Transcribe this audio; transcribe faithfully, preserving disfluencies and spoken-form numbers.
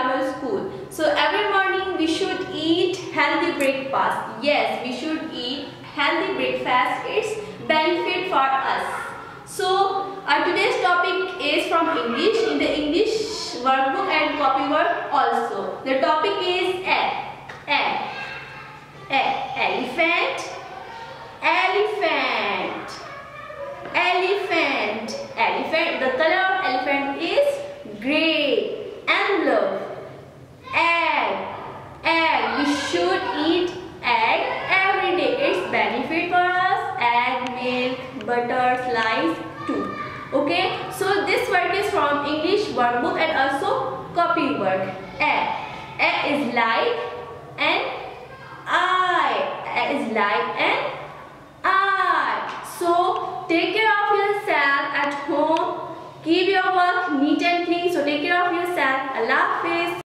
normal school. So every morning we should eat healthy breakfast. Yes, we should eat healthy breakfast. It's benefit for us. So our today's topic is from English, in the English workbook and copywork also. The topic is egg. Egg. Egg. Elephant. Elephant. Elephant. Elephant. The color of elephant is grey. Envelope. Egg. Egg. We should eat egg every day. It's benefit for us. Egg, milk, butter, slice too. Okay. So this work is from English workbook and also copy work. Egg. Egg is like an eye. Egg is like an eye. So take care of yourself at home. Keep your work neat and clean. So take care of yourself. Allah Hafiz.